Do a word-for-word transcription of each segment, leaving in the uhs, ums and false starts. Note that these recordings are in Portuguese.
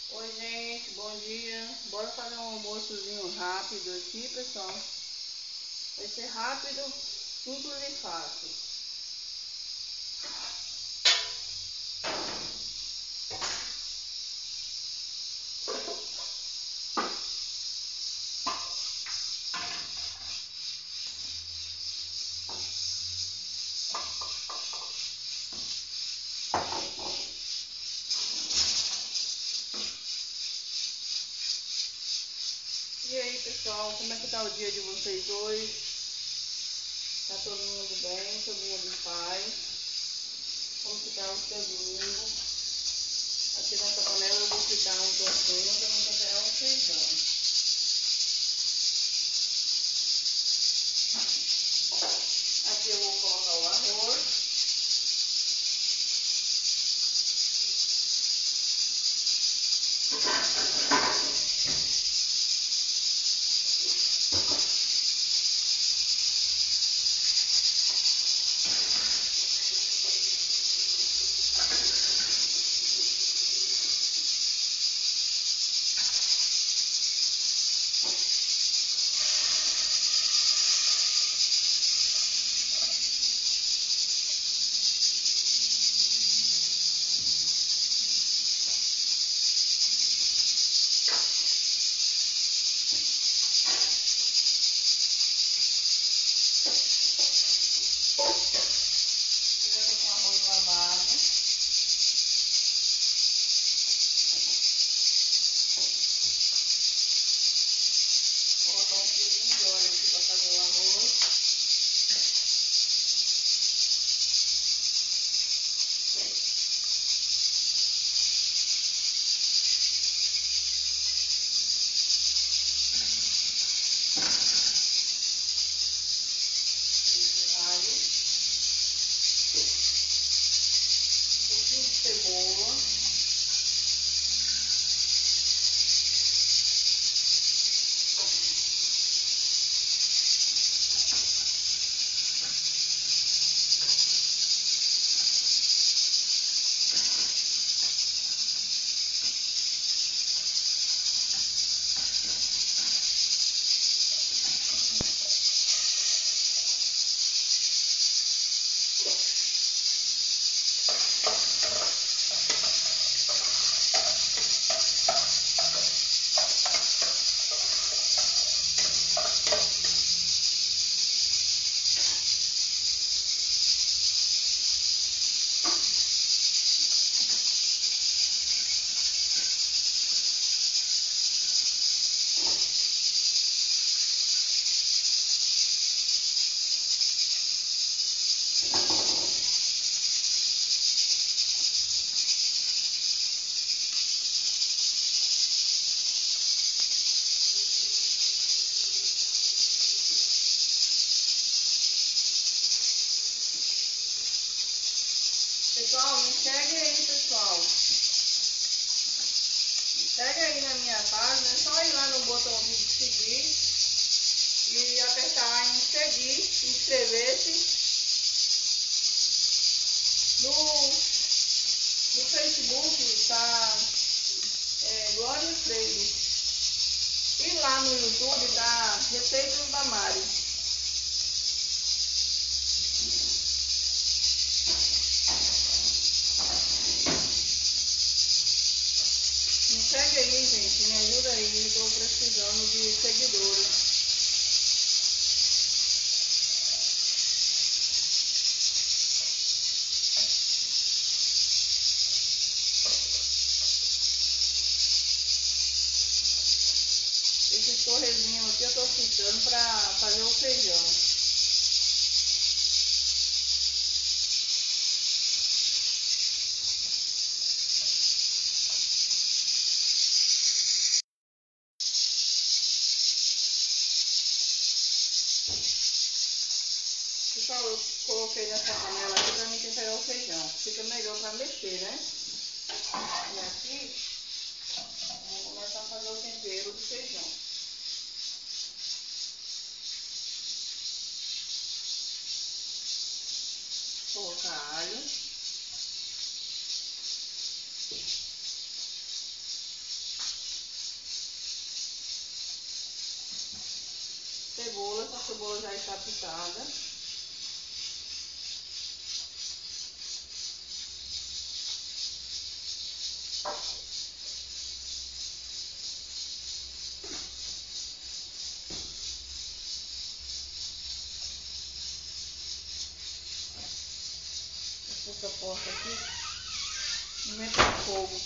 Oi gente, bom dia. Bora fazer um almoçozinho rápido aqui, pessoal. Vai ser rápido, simples e fácil. E aí pessoal, como é que tá o dia de vocês hoje? Tá todo mundo bem, todo mundo em paz? Como que tá o seu domingo? Aqui nessa panela eu vou fritar um tocinho para não temperar um feijão. Aqui eu vou colocar o arroz. Cebola. Pessoal, me segue aí, pessoal. Me segue aí na minha página. É só ir lá no botãozinho de seguir e apertar em seguir, inscrever-se. No, no Facebook tá é, Glória Freire. E lá no YouTube tá Receitas da Mari. Me segue aí, gente. Me ajuda aí. Estou precisando de seguidores. Esse torresminho aqui eu tô fritando para fazer o feijão. Pessoal, eu coloquei nessa panela aqui para me temperar o feijão. Fica melhor para mexer, né? E aqui, vamos começar a fazer o tempero do feijão. Colocar alho. cebola já está pitada. Essa porta aqui, não mete no fogo.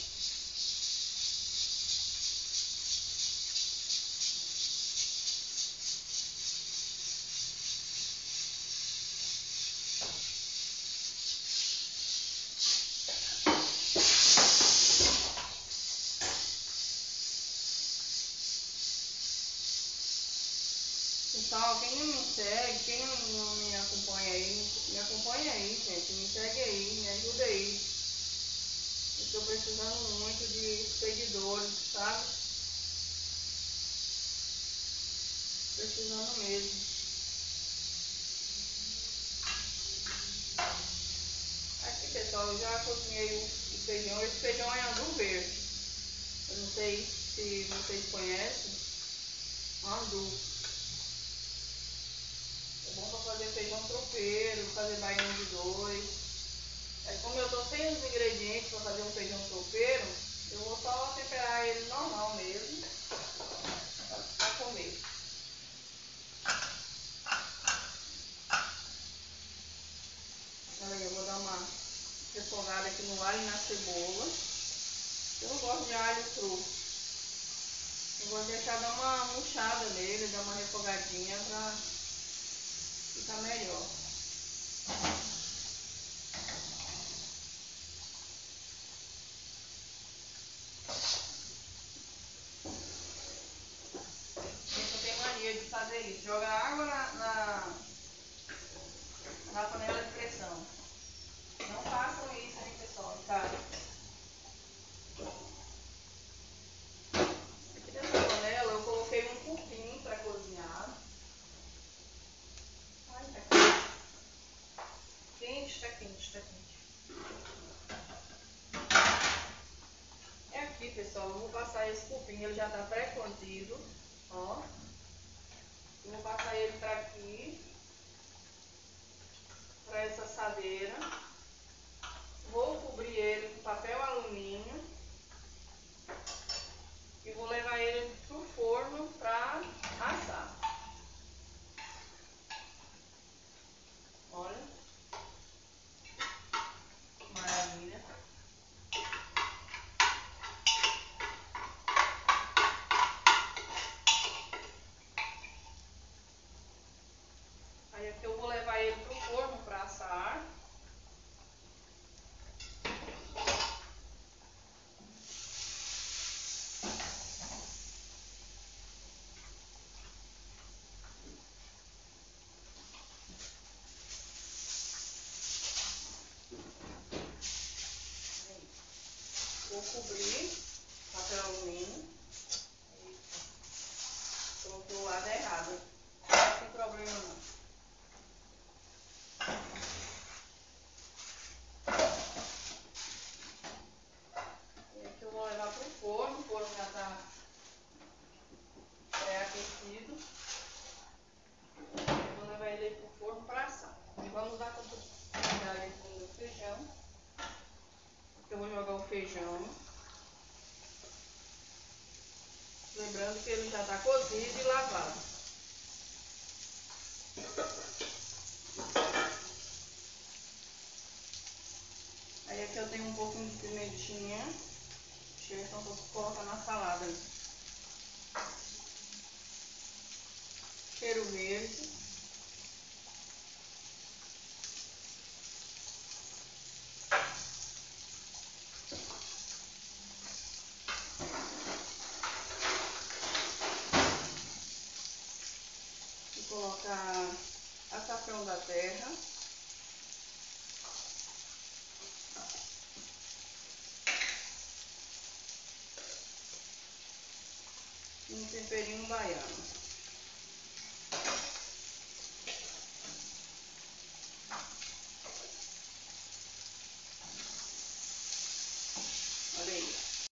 Pessoal, quem não me segue, quem não, não me acompanha aí, me acompanha aí, gente, me segue aí, me ajuda aí. Eu estou precisando muito de seguidores, sabe? Precisando mesmo. Aqui, pessoal, eu já cozinhei o feijão. Esse feijão é andu verde. Eu não sei se vocês conhecem. Andu. É bom para fazer feijão tropeiro, fazer baião de dois. Aí, como eu tô sem os ingredientes para fazer um feijão tropeiro, eu vou só temperar ele normal mesmo, para comer. Olha aí, eu vou dar uma refogada aqui no alho e na cebola. Eu não gosto de alho cru. Eu vou deixar dar uma murchada nele, dar uma refogadinha para ficar melhor. Eu tenho mania de fazer isso, jogar água na, na, na panela de pressão. Não façam isso, hein, pessoal, tá? Aqui nessa panela eu coloquei um cupim para cozinhar. Ai, tá quente, tá quente, tá quente. É aqui, pessoal, eu vou passar esse cupim, ele já tá pré-cozido, ó. Eu vou passar ele para aqui, para essa assadeira. Vou cobrir ele com papel alumínio e vou levar ele pro forno para assar. Olha, maravilha. Aí aqui eu vou levar ele pro forno para assar. Vou cobrir papel alumínio. Coloquei o lado errado. Não tem problema não. E aqui eu vou levar pro forno. O forno já tá pré-aquecido. Eu vou levar ele pro forno para assar. E vamos dar continuidade com o feijão. Aqui eu vou jogar o feijão. Lembrando que ele já está cozido e lavado. Aí aqui eu tenho um pouquinho de pimentinha. Então vou colocar na salada. Cheiro verde. Vou colocar açafrão da terra. E um temperinho baiano.